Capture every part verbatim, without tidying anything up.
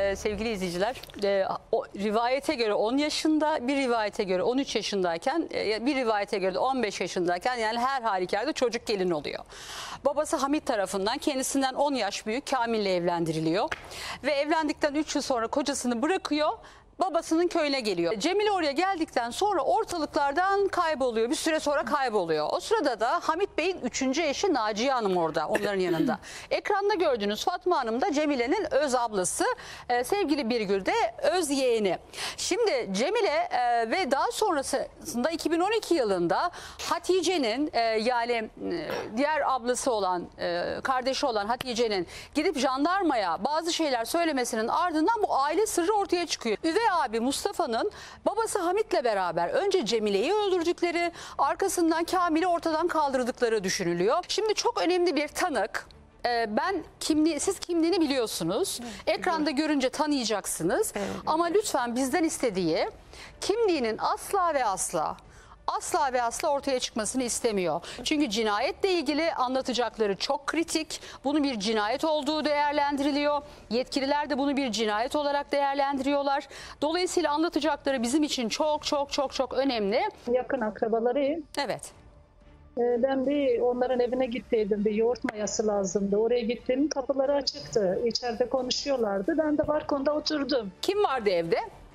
e, sevgili izleyiciler, e, o, rivayete göre on yaşında, bir rivayete göre on üç yaşındayken, e, bir rivayete göre de on beş yaşındayken, yani her halükarda çocuk gelin oluyor. Babası Hamit tarafından kendisinden on yaş büyük Kamil'le evlendiriliyor ve evlendikten üç yıl sonra kocasını bırakıyor. Babasının köyüne geliyor. Cemile oraya geldikten sonra ortalıklardan kayboluyor. Bir süre sonra kayboluyor. O sırada da Hamit Bey'in üçüncü eşi Naciye Hanım orada, onların yanında. Ekranda gördüğünüz Fatma Hanım da Cemile'nin öz ablası, e, sevgili Birgül de öz yeğeni. Şimdi Cemile e, ve daha sonrasında iki bin on iki yılında Hatice'nin e, yani e, diğer ablası olan, e, kardeşi olan Hatice'nin gidip jandarmaya bazı şeyler söylemesinin ardından bu aile sırrı ortaya çıkıyor. Üvey abi Mustafa'nın babası Hamit'le beraber önce Cemile'yi öldürdükleri, arkasından Kamil'i ortadan kaldırdıkları düşünülüyor. Şimdi çok önemli bir tanık. Ee, ben kimliği, siz kimliğini biliyorsunuz. Evet, ekranda görünce tanıyacaksınız. Evet, ama evet. Lütfen bizden istediği kimliğinin asla ve asla asla ve asla ortaya çıkmasını istemiyor. Çünkü cinayetle ilgili anlatacakları çok kritik. Bunun bir cinayet olduğu değerlendiriliyor. Yetkililer de bunu bir cinayet olarak değerlendiriyorlar. Dolayısıyla anlatacakları bizim için çok çok çok çok önemli. Yakın akrabaları. Evet. Ben bir onların evine gittiydim. Bir yoğurt mayası lazımdı. Oraya gittim. Kapıları açıktı. İçeride konuşuyorlardı. Ben de balkonda oturdum. Kim vardı evde?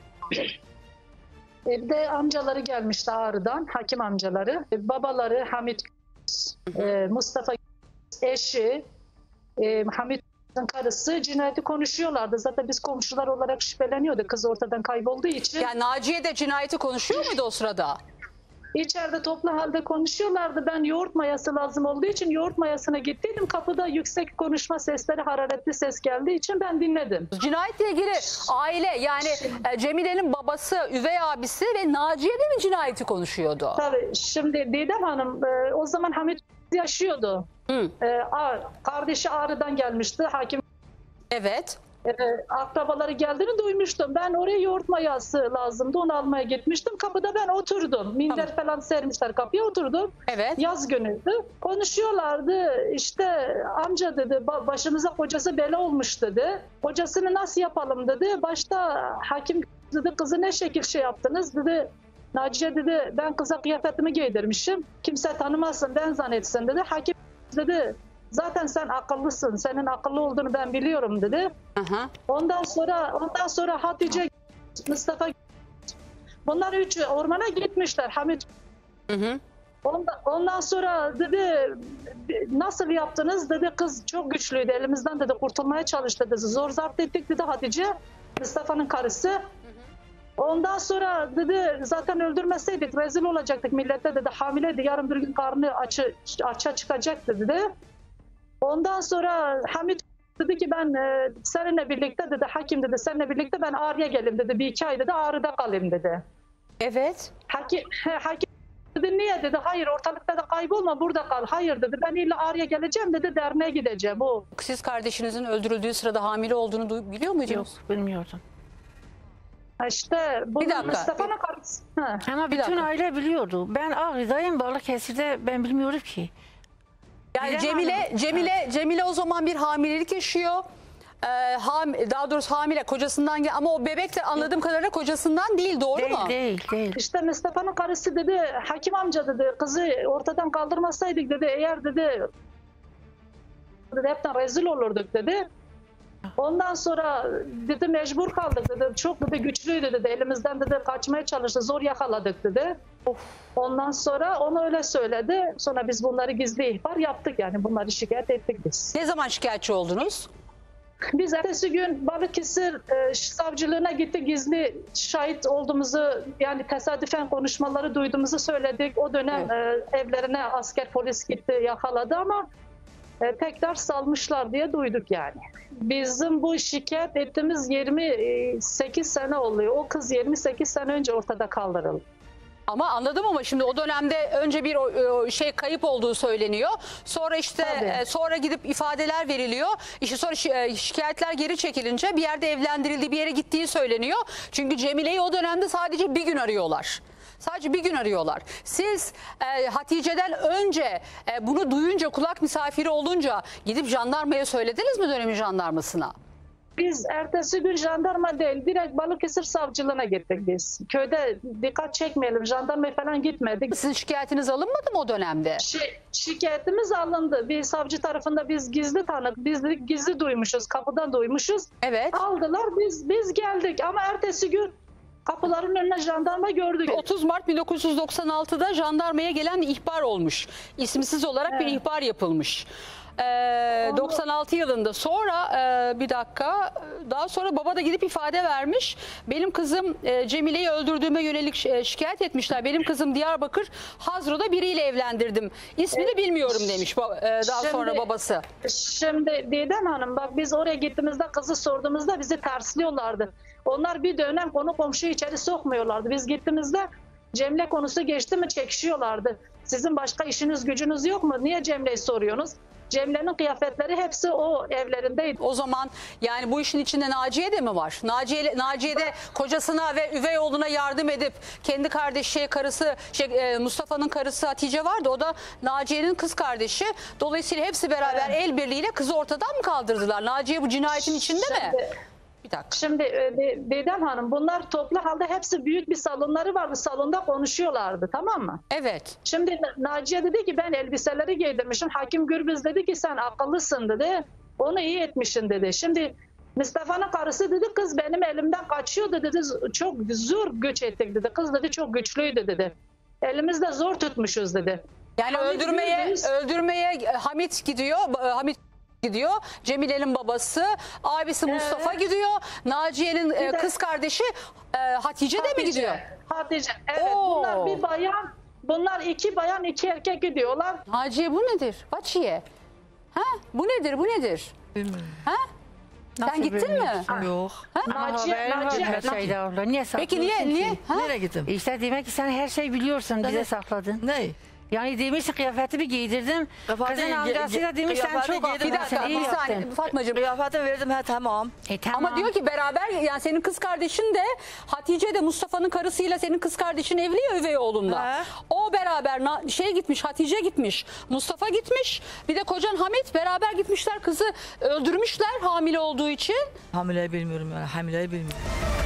Evde amcaları gelmişti Ağrı'dan, hakim amcaları. Babaları Hamit, e, Mustafa eşi, e, Hamit'in karısı cinayeti konuşuyorlardı. Zaten biz komşular olarak şüpheleniyordu kız ortadan kaybolduğu için. Yani Naciye de cinayeti konuşuyor muydu o sırada? İçeride toplu halde konuşuyorlardı. Ben yoğurt mayası lazım olduğu için yoğurt mayasına gittiydim. Kapıda yüksek konuşma sesleri, hararetli ses geldiği için ben dinledim. Cinayetle ilgili aile, yani Cemile'nin babası, üvey abisi ve Naciye de mi cinayeti konuşuyordu? Tabii. Şimdi Didem Hanım o zaman Hamit yaşıyordu. Hı. Kardeşi Ağrı'dan gelmişti. Hakim. Evet. Ee, akrabaları geldiğini duymuştum. Ben oraya yoğurt mayası lazımdı. Onu almaya gitmiştim. Kapıda ben oturdum. Minder tamam. falan sermişler. Kapıya oturdum. Evet. Yaz günüydü. Konuşuyorlardı. İşte amca dedi başımıza kocası bela olmuş dedi. Kocasını nasıl yapalım dedi. Başta hakim dedi kızı ne şekil şey yaptınız dedi. Naciye dedi ben kıza kıyafetimi giydirmişim. Kimse tanımasın ben zannetsin dedi. Hakim dedi zaten sen akıllısın. Senin akıllı olduğunu ben biliyorum dedi. Aha. Ondan sonra ondan sonra Hatice, Mustafa, bunlar üçü ormana gitmişler. Hamit. Hı hı. Ondan, ondan sonra dedi nasıl yaptınız dedi. Kız çok güçlüydü. Elimizden dedi kurtulmaya çalıştı dedi. Zor zapt ettik dedi Hatice. Mustafa'nın karısı. Hı hı. Ondan sonra dedi zaten öldürmeseydik rezil olacaktık millete dedi. Hamileydi. Yarın bir gün karnı açı, açığa çıkacaktı dedi. Ondan sonra Hamit dedi ki ben e, seninle birlikte dedi hakim dedi seninle birlikte ben Ağrı'ya geleyim dedi. Bir iki ay dedi Ağrı'da kalayım dedi. Evet. Hakim, hakim dedi niye dedi. Hayır ortalıkta da kaybolma burada kal. Hayır dedi ben illa Ağrı'ya geleceğim dedi derneğe gideceğim. O. Siz kardeşinizin öldürüldüğü sırada hamile olduğunu biliyor muydunuz? Yok bilmiyordum. İşte bu Mustafa'nın karısı. Ama bir bütün aile biliyordu. Ben Ağrı'dayım Balıkesir'de ben bilmiyorum ki. Yani Bilemem Cemile, hanım. Cemile, Cemile o zaman bir hamilelik yaşıyor. Ee, ham, daha doğrusu hamile kocasından gel ama o bebek de anladığım kadarıyla kocasından değil, doğru değil, mu? Değil, değil. İşte Mustafa'nın karısı dedi, hakim amca dedi, kızı ortadan kaldırmasaydık dedi, eğer dedi, dedi hepten rezil olurduk dedi. Ondan sonra dedi mecbur kaldık dedi, çok dedi güçlüydü dedi, elimizden dedi kaçmaya çalıştı, zor yakaladık dedi. Of. Ondan sonra onu öyle söyledi. Sonra biz bunları gizli ihbar yaptık yani bunları şikayet ettik biz. Ne zaman şikayetçi oldunuz? Biz ertesi gün Balıkesir e, savcılığına gittik, gizli şahit olduğumuzu yani tesadüfen konuşmaları duyduğumuzu söyledik. O dönem evet. e, evlerine asker polis gitti yakaladı ama e, tekrar salmışlar diye duyduk yani. Bizim bu şikayet ettiğimiz yirmi sekiz sene oluyor. O kız yirmi sekiz sene önce ortada kaldırıldı. Ama anladım ama şimdi o dönemde önce bir şey kayıp olduğu söyleniyor. Sonra işte Tabii. sonra gidip ifadeler veriliyor. İşte sonra şikayetler geri çekilince bir yerde evlendirildiği, bir yere gittiği söyleniyor. Çünkü Cemile'yi o dönemde sadece bir gün arıyorlar. Sadece bir gün arıyorlar. Siz e, Hatice'den önce e, bunu duyunca, kulak misafiri olunca gidip jandarmaya söylediniz mi dönemin jandarmasına? Biz ertesi gün jandarma değil, direkt Balıkesir savcılığına gittik biz. Köyde dikkat çekmeyelim, jandarma falan gitmedik. Sizin şikayetiniz alınmadı mı o dönemde? Şi- şikayetimiz alındı. Bir savcı tarafında biz gizli tanık, biz de gizli duymuşuz, kapıdan duymuşuz. Evet. Aldılar, biz biz geldik ama ertesi gün kapıların önüne jandarma gördük. otuz Mart bin dokuz yüz doksan altıda jandarmaya gelen bir ihbar olmuş. İsimsiz olarak bir Evet. ihbar yapılmış. Ee, Onu- doksan altı yılında sonra e, bir dakika daha sonra baba da gidip ifade vermiş. Benim kızım e, Cemile'yi öldürdüğüme yönelik e, şikayet etmişler. Benim kızım Diyarbakır Hazro'da biriyle evlendirdim. İsmini bilmiyorum demiş ba- e, daha Şimdi- sonra babası. Şimdi Didem Hanım bak biz oraya gittiğimizde kızı sorduğumuzda bizi tersliyorlardı. Onlar bir dönem konu komşuyu içeri sokmuyorlardı. Biz gittiğimizde Cemile konusu geçti mi çekişiyorlardı. Sizin başka işiniz gücünüz yok mu? Niye Cemile'yi soruyorsunuz? Cemile'nin kıyafetleri hepsi o evlerindeydi. O zaman yani bu işin içinde Naciye de mi var? Naciye, Naciye de kocasına ve üvey oğluna yardım edip kendi kardeşi, karısı, şey, e, Mustafa'nın karısı Hatice vardı. O da Naciye'nin kız kardeşi. Dolayısıyla hepsi beraber el birliğiyle kızı ortadan mı kaldırdılar? Naciye bu cinayetin içinde mi? Şimdi- Bir dakika. Şimdi e, De- Didem Hanım bunlar toplu halde hepsi büyük bir salonları vardı. Salonda konuşuyorlardı, tamam mı? Evet. Şimdi Naciye dedi ki ben elbiseleri giydirmişim. Hakim Gürbüz dedi ki sen akıllısın dedi. Onu iyi etmişsin dedi. Şimdi Mustafa'nın karısı dedi kız benim elimden kaçıyordu dedi. Çok zor güç ettik dedi. Kız dedi çok güçlüydü dedi. Elimizde zor tutmuşuz dedi. Yani Hamit öldürmeye Gürbüz- öldürmeye Hamit gidiyor. e, Hamit gidiyor. Cemile'nin babası, abisi Mustafa gidiyor. Naciye'nin e, Bir de- kız kardeşi e, Hatice, de mi Hatice, gidiyor? Hatice. Evet Oo. bunlar bir bayan. Bunlar iki bayan iki erkek gidiyorlar. Naciye bu nedir? Baçiye. Ha? Bu nedir? Bu nedir? Bilmiyorum. Ha? Sen gittin mi? Yok. Naciye, Haberin var Naciye, her şeyde abla. Niye Peki niye saklıyorsun niye? ki? Ha? Nereye gittim? İşte demek ki sen her şeyi biliyorsun. Bize sakladın. Ne? Yani demişsin kıyafetimi giydirdim. Kıyafeti Kızın ge- amcası da ge- demiş sen kıyafeti çok giydim. Bir dakika, akıllısın. iyi bir saniye yaptın. Fatmacığım. Kıyafetimi verdim ha tamam. E, tamam. Ama diyor ki beraber yani senin kız kardeşin de Hatice de Mustafa'nın karısıyla senin kız kardeşin evli ya üvey oğlunla. He. O beraber na- şey gitmiş, Hatice gitmiş, Mustafa gitmiş. Bir de kocan Hamit beraber gitmişler, kızı öldürmüşler hamile olduğu için. Hamileyi bilmiyorum yani. Hamileyi bilmiyorum.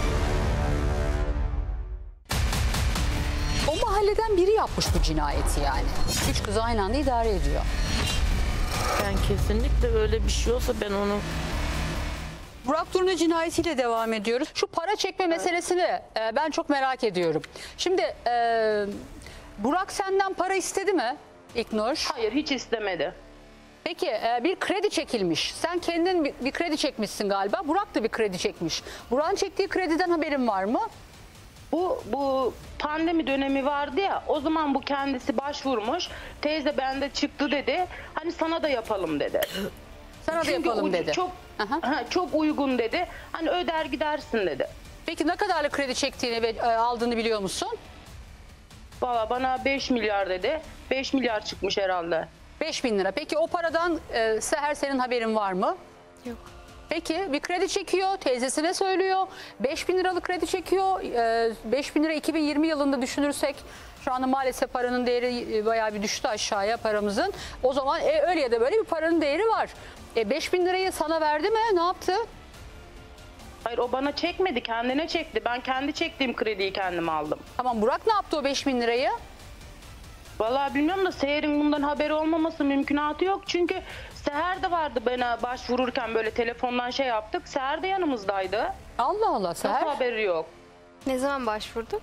O mahalleden biri yapmış bu cinayeti yani. Üç kızı aynı anda idare ediyor. Ben kesinlikle öyle bir şey olsa ben onu Burak Durna cinayetiyle devam ediyoruz. Şu para çekme meselesini e, ben çok merak ediyorum. Şimdi e, Burak senden para istedi mi İknur? Hayır, hiç istemedi. Peki e, bir kredi çekilmiş. Sen kendin bir, bir kredi çekmişsin galiba. Burak da bir kredi çekmiş. Burak'ın çektiği krediden haberin var mı? Bu bu pandemi dönemi vardı ya, o zaman bu kendisi başvurmuş. Teyze bende çıktı dedi. Hani sana da yapalım dedi. Sana da Çünkü yapalım ucu- dedi. Çok Aha. ha, çok uygun dedi. Hani öder gidersin dedi. Peki ne kadarlık kredi çektiğini ve e, aldığını biliyor musun? Valla bana beş milyar dedi. beş milyar çıkmış herhalde. beş bin lira. Peki o paradan e, Seher senin haberin var mı? Yok. Peki bir kredi çekiyor, teyzesine söylüyor. beş bin liralık kredi çekiyor. Ee, beş bin lira iki bin yirmi yılında düşünürsek şu anda maalesef paranın değeri bayağı bir düştü aşağıya paramızın. O zaman e, öyle ya da böyle bir paranın değeri var. E, beş bin lirayı sana verdi mi? Ne yaptı? Hayır, o bana çekmedi, kendine çekti. Ben kendi çektiğim krediyi kendim aldım. Tamam, Burak ne yaptı o beş bin lirayı? Vallahi bilmiyorum da Seher'in bundan haberi olmaması mümkünatı yok. Çünkü Seher de vardı bana başvururken, böyle telefondan şey yaptık. Seher de yanımızdaydı. Allah Allah Seher. Nasıl haberi yok? Ne zaman başvurduk?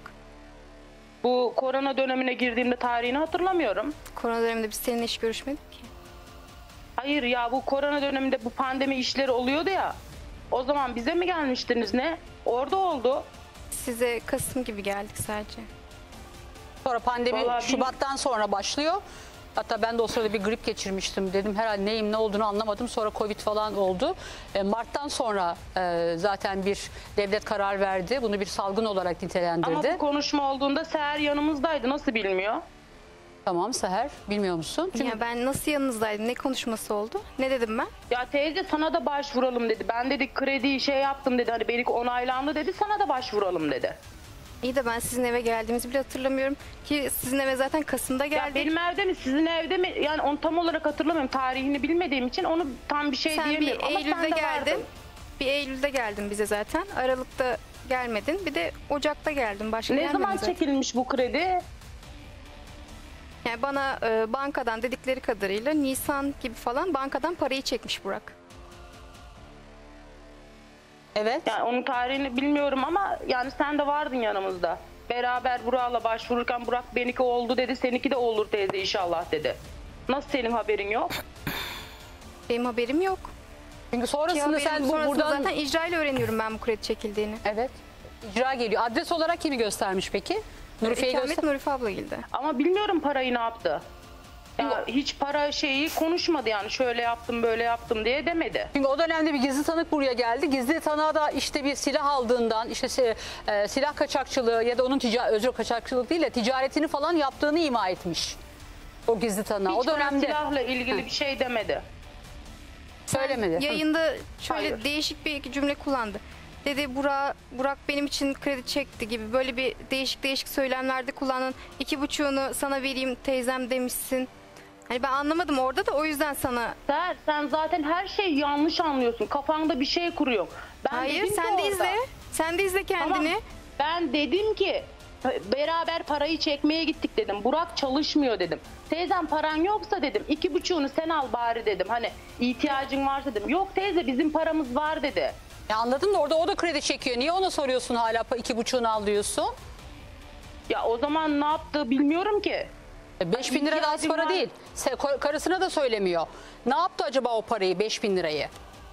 Bu korona dönemine girdiğimde tarihini hatırlamıyorum. Korona döneminde biz seninle hiç görüşmedik ki. Hayır ya, bu korona döneminde bu pandemi işleri oluyordu ya. O zaman bize mi gelmiştiniz ne? Orada oldu. Size Kasım gibi geldik sadece. Sonra pandemi Vallahi Şubat'tan sonra başlıyor. Hatta ben de o sırada bir grip geçirmiştim. Dedim herhalde neyim ne olduğunu anlamadım. Sonra Covid falan oldu. E, Mart'tan sonra e, zaten bir devlet karar verdi. Bunu bir salgın olarak Ama nitelendirdi. bu konuşma olduğunda Seher yanımızdaydı. Nasıl bilmiyor? Tamam Seher, bilmiyor musun? Çünkü Ya ben nasıl yanınızdaydım? Ne konuşması oldu? Ne dedim ben? Ya teyze sana da başvuralım dedi. Ben dedi kredi şey yaptım dedi. Hani benimki onaylandı dedi. Sana da başvuralım dedi. İyi de ben sizin eve geldiğimizi bile hatırlamıyorum. Ki sizin eve zaten Kasım'da Ya geldik. benim evde mi sizin evde mi? Yani onu tam olarak hatırlamıyorum. Tarihini bilmediğim için onu tam bir şey Sen bir diyemiyorum. Ama Eylül'de sen de geldin. vardın. Bir Eylül'de geldin bize zaten. Aralık'ta gelmedin. Bir de Ocak'ta geldin. Başka Ne gelmedin zaman zaten. çekilmiş bu kredi? Yani bana e, bankadan dedikleri kadarıyla Nisan gibi falan bankadan parayı çekmiş Burak. Evet. Yani onun tarihini bilmiyorum ama yani sen de vardın yanımızda. Beraber Burak'la başvururken Burak benimki oldu dedi, seninki de olur teyze inşallah dedi. Nasıl senin haberin yok? Benim haberim yok. Çünkü Ki sonrasında haberim sen bu, sonrasında buradan... zaten icra ile öğreniyorum ben bu kredi çekildiğini. Evet. İcra geliyor. Adres olarak kimi göstermiş peki? Nurifiye'yi İkamet göster. Nurife abla geldi. Ama bilmiyorum parayı ne yaptı. Ya hiç para şeyi konuşmadı yani şöyle yaptım böyle yaptım diye demedi. Çünkü o dönemde bir gizli tanık buraya geldi. Gizli tanığa da işte bir silah aldığından, işte si- e, silah kaçakçılığı ya da onun tica özür kaçakçılık değil de ticaretini falan yaptığını ima etmiş. O gizli tanığa. Hiç O bana dönemde silahla ilgili bir şey demedi. söylemedi. Yayında şöyle Hayır. değişik bir cümle kullandı. Dedi Burak, Burak benim için kredi çekti gibi böyle bir değişik değişik söylemlerde kullandın. İki buçuğunu sana vereyim teyzem demişsin. Hani ben anlamadım orada da o yüzden sana. Ser sen zaten her şeyi yanlış anlıyorsun. Kafanda bir şey kuruyor. Ben Hayır dedim ki sen de orada- izle. Sen de izle kendini. Tamam. Ben dedim ki beraber parayı çekmeye gittik dedim. Burak çalışmıyor dedim. Teyzem paran yoksa dedim iki buçuğunu sen al bari dedim. Hani ihtiyacın varsa dedim. Yok teyze bizim paramız var dedi. Ya anladın da orada o da kredi çekiyor. Niye ona soruyorsun hala pa- iki buçuğunu al diyorsun? Ya o zaman ne yaptı bilmiyorum ki. E, Beş bin lira da az ihtiyacım para var. değil. Se- ko- Karısına da söylemiyor. Ne yaptı acaba o parayı, beş bin lirayı?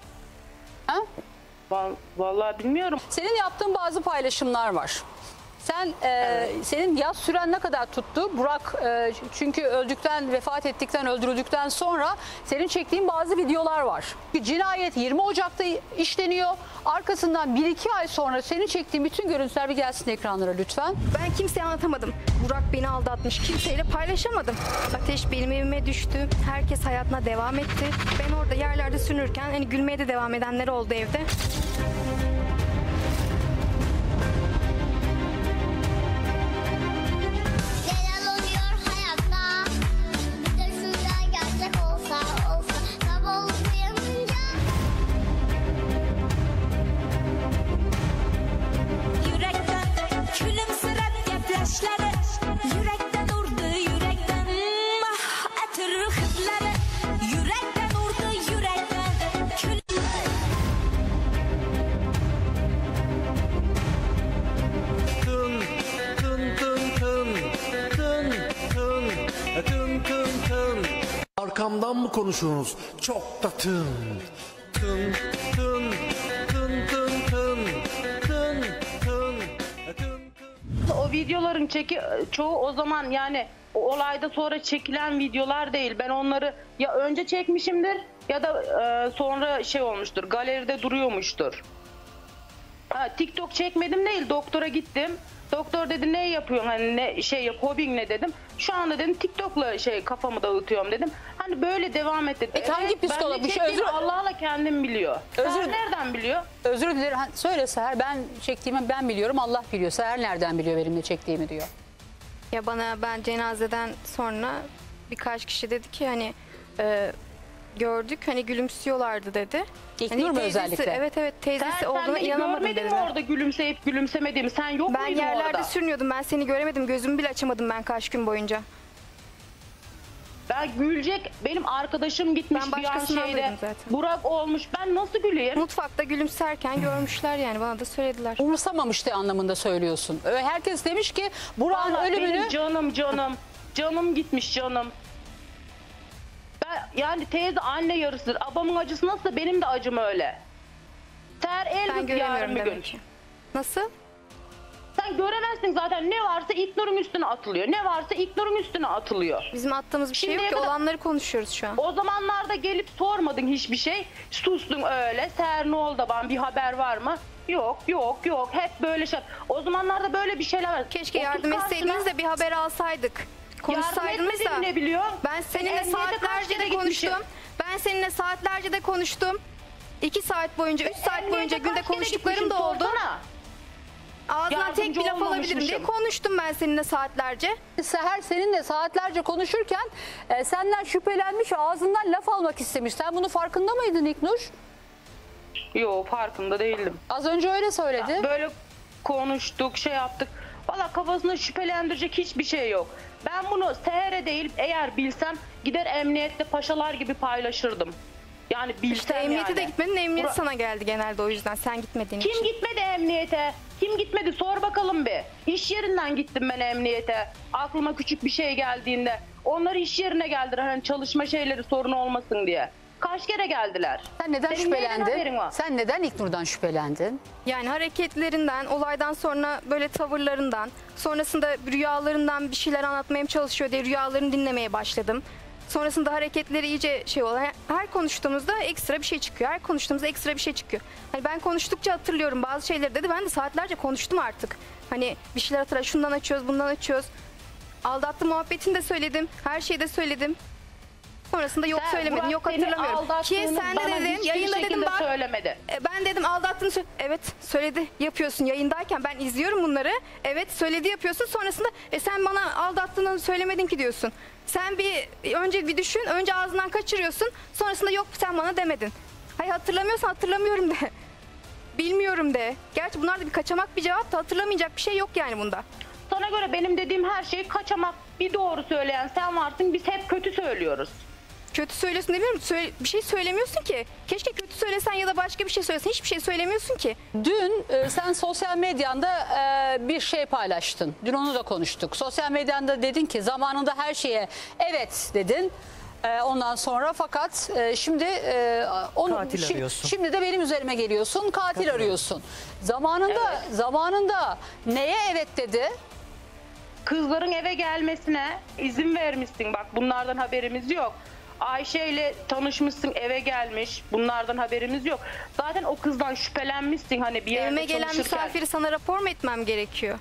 Ha? Val- Vallahi bilmiyorum. Senin yaptığın bazı paylaşımlar var. Sen e, senin yaz süren ne kadar tuttu? Burak e, çünkü öldükten, vefat ettikten, öldürüldükten sonra senin çektiğin bazı videolar var. Cinayet yirmi Ocak'ta işleniyor. Arkasından bir iki ay sonra senin çektiğin bütün görüntüler bir gelsin ekranlara lütfen. Ben kimseye anlatamadım. Burak beni aldatmış. Kimseyle paylaşamadım. Ateş benim evime düştü. Herkes hayatına devam etti. Ben orada yerlerde sürünürken hani gülmeye de devam edenler oldu evde. Neler oluyor hayatta? Bir de şurada gerçek olsa olsa. Sabah olup uyanınca Yürekten külümsürep gefleşleri Yürekten urdu yürekten ah etir hıtları Yürekten urdu yürekten kül Tın tın tın tın tın tın tın tın tın. Arkamdan mı konuşuyorsunuz? Çok da tın tın tın tın tın tın tın tın tın. O videoların çeki çoğu o zaman yani o olayda sonra çekilen videolar değil. Ben onları ya önce çekmişimdir ya da e, sonra şey olmuştur. Galeride duruyormuştur. Ha, TikTok çekmedim değil. Doktora gittim. Doktor dedi ne yapıyorsun hani ne şey yap hobin ne dedim. Şu anda dedim TikTok'la şey kafamı dağıtıyorum dedim. Hani böyle devam et dedi. Peki hangi psikolog? Ben Bir ne şey çektiğimi özür- Allah'la kendim biliyor. Özür- Sen nereden biliyor? Özür dilerim. Ha, söyle Seher, ben çektiğimi ben biliyorum, Allah biliyor. Seher nereden biliyor benim ne çektiğimi diyor. Ya bana ben cenazeden sonra birkaç kişi dedi ki hani e, gördük hani gülümsüyorlardı dedi. İlknur Hani mu teyzesi- özellikle? Evet evet teyzesi Sen, sen olduğuna beni inanamadım görmedin mi dediler. orada gülümseyip gülümsemediğimi? Sen yok Ben muydun yerlerde orada? sürünüyordum. Ben seni göremedim. Gözümü bile açamadım ben kaç gün boyunca. Ben gülecek benim arkadaşım gitmiş Ben bir an başkasından şeyde duydum zaten. Burak olmuş ben nasıl güleyim? Mutfakta gülümserken görmüşler yani bana da söylediler. Umursamamıştı anlamında söylüyorsun. Öyle herkes demiş ki Burak'ın Vallahi ölümünü... benim canım canım canım gitmiş canım. Ben yani teyze anne yarısıdır. Abamın acısı nasıl benim de acım öyle. Ser el Ben tut yarın göremiyorum bir gün. demek ki. Nasıl? Sen göremezsin zaten ne varsa İlknur'un üstüne atılıyor. Ne varsa İlknur'un üstüne atılıyor. Bizim attığımız bir şey Şimdiye yok ki. kadar- Olanları konuşuyoruz şu an. O zamanlarda gelip sormadın hiçbir şey. Sustun öyle. Seher ne oldu bana bir haber var mı? Yok yok yok. Hep böyle şey. O zamanlarda böyle bir şeyler var. Keşke Otur yardım karşına, etseydiniz de bir haber alsaydık. Konuşsaydınız etmediğimi da. ne biliyor? Ben seninle emniyete kaç saatlerce kere de gitmişim? konuştum. Ben seninle saatlerce de konuştum. İki saat boyunca, üç saat boyunca Emniyete günde kaç kere konuştuklarım da gitmişim, oldu. sorsana. Ağzından tek Yardımcı bir laf alabilirim diye olmamışmışım. konuştum ben seninle saatlerce. Seher seninle saatlerce konuşurken e, senden şüphelenmiş, ağzından laf almak istemiş. Sen bunun farkında mıydın İlknur? Yok, farkında değildim. Az önce öyle söyledi. Böyle konuştuk, şey yaptık. Valla kafasında şüphelendirecek hiçbir şey yok. Ben bunu sehere değil, eğer bilsem gider emniyette paşalar gibi paylaşırdım. Yani bilsem İşte emniyete yani. de gitmedin, emniyet Bura- sana geldi genelde o yüzden. Sen gitmediğin Kim için. gitmedi emniyete? Kim gitmedi? Sor bakalım bir. İş yerinden gittim ben emniyete. Aklıma küçük bir şey geldiğinde. Onlar iş yerine geldiler. Hani çalışma şeyleri sorun olmasın diye. Kaç kere geldiler? Sen neden Senin neyden haberin şüphelendin? var? Sen neden İlknur'dan şüphelendin? Yani hareketlerinden, olaydan sonra böyle tavırlarından, sonrasında rüyalarından bir şeyler anlatmaya mı çalışıyor diye rüyalarını dinlemeye başladım. Sonrasında hareketleri iyice şey oluyor. Her konuştuğumuzda ekstra bir şey çıkıyor. Her konuştuğumuzda ekstra bir şey çıkıyor. Hani ben konuştukça hatırlıyorum bazı şeyleri dedi. Ben de saatlerce konuştum artık. Hani bir şeyler hatırla. Şundan açıyoruz, bundan açıyoruz. Aldattı muhabbetini de söyledim. Her şeyi de söyledim. Sonrasında yok Sen, söylemedim, Burak yok seni hatırlamıyorum. Ki aldattığını sen de bana dedin, hiçbir yayında dedim şekilde bak. söylemedi. E, Ben dedim aldattığını söyle. Evet söyledi yapıyorsun yayındayken ben izliyorum bunları. Evet söyledi yapıyorsun sonrasında e, sen bana aldattığını söylemedin ki diyorsun. Sen bir önce bir düşün, önce ağzından kaçırıyorsun, sonrasında yok sen bana demedin. Hayır hatırlamıyorsan hatırlamıyorum de. Bilmiyorum de. Gerçi bunlar da bir kaçamak bir cevap da hatırlamayacak bir şey yok yani bunda. Sana göre benim dediğim her şey kaçamak. Bir doğru söyleyen sen varsın, biz hep kötü söylüyoruz. Kötü söylüyorsun demiyorum. Söyle, bir şey söylemiyorsun ki. Keşke kötü söylesen ya da başka bir şey söylesen. Hiçbir şey söylemiyorsun ki. Dün e, sen sosyal medyanda e, bir şey paylaştın. Dün onu da konuştuk. Sosyal medyanda dedin ki zamanında her şeye evet dedin. E, ondan sonra fakat e, şimdi e, onu, Katil şi- arıyorsun. Şimdi de benim üzerime geliyorsun. Katil arıyorsun. Zamanında zamanında neye evet dedi? Kızların eve gelmesine izin vermişsin. Bak bunlardan haberimiz yok. Ayşe ile tanışmışsın, eve gelmiş. Bunlardan haberimiz yok. Zaten o kızdan şüphelenmişsin hani bir yerde Evime gelen çalışırken. misafiri sana rapor mu etmem gerekiyor?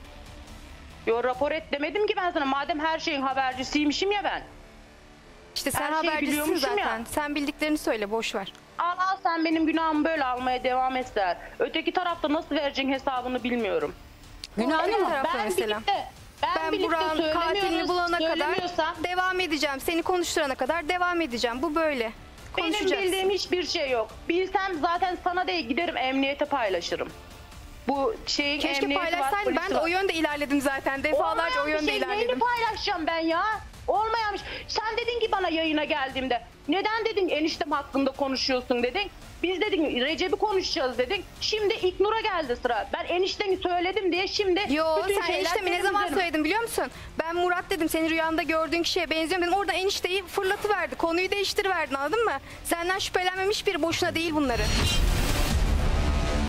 Yo, rapor et demedim ki ben sana. Madem her şeyin habercisiymişim ya ben. İşte sen Her şeyi habercisin biliyormuşum zaten. ya. Sen bildiklerini söyle boş ver. Al al sen benim günahımı böyle almaya devam etler. Öteki tarafta nasıl vereceksin hesabını bilmiyorum. Günahını Öteki mı? tarafta Ben mesela. birlikte, ben, Ben birlikte Burak'ın katilini söylemiyoruz, bulana kadar söylemiyorsam devam edeceğim. Seni konuşturana kadar devam edeceğim. Bu böyle. benim Konuşacağız. bildiğim hiçbir şey yok. Bilsem zaten sana değil giderim emniyete paylaşırım. Bu şeyin Keşke emniyeti var, paylaşsaydın. Ben polisi de o var. yönde ilerledim zaten. Defalarca Olmayan o bir yönde şey, ilerledim. neyini paylaşacağım ben ya? Olmayanmış. Sen dedin ki bana yayına geldiğimde. Neden dedin eniştem hakkında konuşuyorsun dedin. Biz dedik Recep'i konuşacağız dedik. Şimdi İlknur'a geldi sıra. Ben enişteni söyledim diye şimdi Yo bütün sen şeyler eniştemi ne benim zaman üzerime. söyledin biliyor musun? Ben Murat dedim senin rüyanda gördüğün kişiye benziyorum dedim. Orada enişteyi fırlatıverdi. Konuyu değiştiriverdin anladın mı? Senden şüphelenmemiş biri boşuna değil bunları.